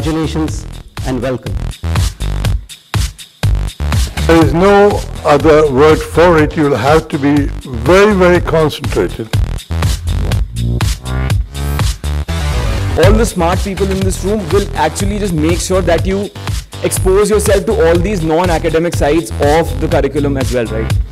Congratulations and welcome. There is no other word for it. You'll have to be very, very concentrated. All the smart people in this room will actually just make sure that you expose yourself to all these non-academic sides of the curriculum as well, right?